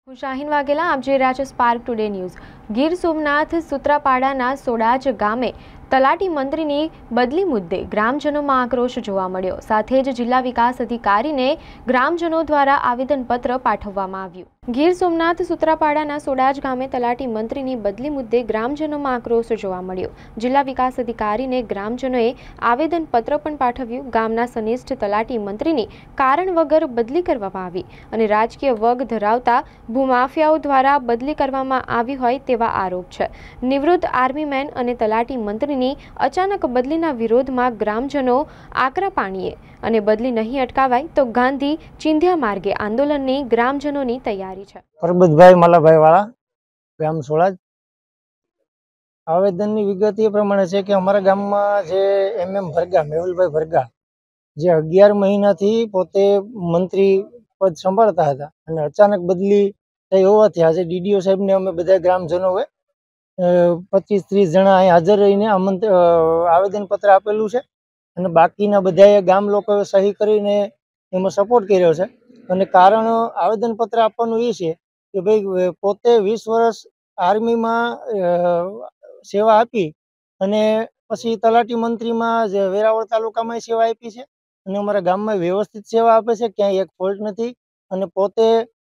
હું શાહીન વાઘેલા, આપ જોઈ રહ્યા છો spark today news. Gir Somnath સુત્રાપાડાના સોડાજ ગામે તલાટી મંત્રીની બદલી મુદ્દે ગ્રામજનોમાં આક્રોશ જોવા મળ્યો। સાથે જ જિલ્લા વિકાસ અધિકારીને ગ્રામજનો દ્વારા આવેદનપત્ર પાઠવવામાં આવ્યું। ગીર સોમનાથ સુત્રાપાડાના સોડાજ ગામે તલાટી મંત્રીની બદલી મુદ્દે ગ્રામજનોમાં આક્રોશ જોવા મળ્યો। જિલ્લા વિકાસ અધિકારીને ગ્રામજનોએ આવેદનપત્ર પણ પાઠવ્યું। ગામના સનિષ્ઠ તલાટી મંત્રીની કારણ વગર બદલી કરવામાં આવી અને રાજકીય વગ ધરાવતા ભૂમાફિયાઓ દ્વારા બદલી કરવામાં આવી હોય તેવા આરોપ છે। નિવૃત્ત આર્મીમેન અને તલાટી મંત્રીની અચાનક બદલીના વિરોધમાં ગ્રામજનો આકરા પાણીએ અને બદલી નહીં અટકાવાય તો ગાંધી ચિંધ્યા માર્ગે આંદોલનની ગ્રામજનોની તૈયારી છે। પરબતભાઈ માલાભાઈ વાળા, ગામ સોડાજ। આવેદનની વિગત એ પ્રમાણે છે કે અમારા ગામમાં જે ભરગા, મેહુલભાઈ ભરગા, જે 11 મહિનાથી પોતે મંત્રી પદ સંભાળતા હતા અને અચાનક બદલી થઈ હોવાથી આજે ડીડીઓ સાહેબને અમે બધા ગ્રામજનોએ 25-30 જણા અહીં હાજર રહીને આવેદનપત્ર આપેલું છે અને બાકીના બધાએ ગામ લોકોએ સહી કરીને એમાં સપોર્ટ કર્યો છે। અને કારણ આવેદનપત્ર આપવાનું એ છે કે ભાઈ પોતે 20 વર્ષ આર્મીમાં સેવા આપી અને પછી તલાટી મંત્રીમાં જે વેરાવળ તાલુકામાં સેવા આપી છે અને અમારા ગામમાં વ્યવસ્થિત સેવા આપે છે, ક્યાંય એક ફોલ્ટ નથી અને પોતે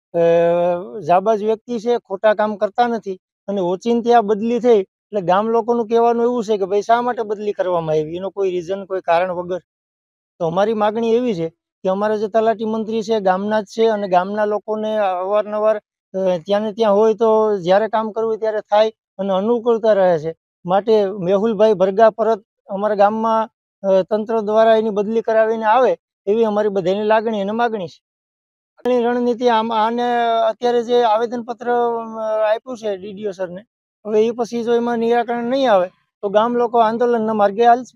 જાબાજ વ્યક્તિ છે, ખોટા કામ કરતા નથી અને ઓચિંતી આ બદલી થઈ એટલે ગામ લોકોનું કહેવાનું એવું છે કે ભાઈ શા માટે બદલી કરવામાં આવી, એનો કોઈ રીઝન, કોઈ કારણ વગર। તો અમારી માગણી એવી છે કે અમારા જે તલાટી મંત્રી છે ગામના જ છે અને ગામના લોકોને અવારનવાર ત્યાં ને ત્યાં હોય તો જ્યારે કામ કરવું હોય ત્યારે થાય અને અનુકૂળતા રહે છે। માટે મેહુલભાઈ ભરગા પરત અમારા ગામમાં તંત્ર દ્વારા એની બદલી કરાવીને આવે એવી અમારી બધાની લાગણી અને માગણી છે। રણનીતિ આને અત્યારે જે આવેદનપત્ર આપ્યું છે ડીડીઓ સરને, હવે એ પછી જો એમાં નિરાકરણ નહીં આવે તો ગામ લોકો આંદોલનના માર્ગે હાલશે।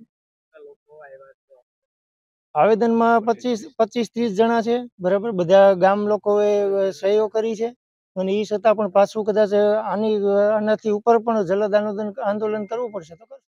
આવેદનમાં 25-30 જણા છે, બરાબર, બધા ગામ લોકોએ સહીઓ કરી છે અને એ છતાં પણ પાછું કદાચ આનાથી ઉપર પણ જલદ આંદોલન કરવું પડશે તો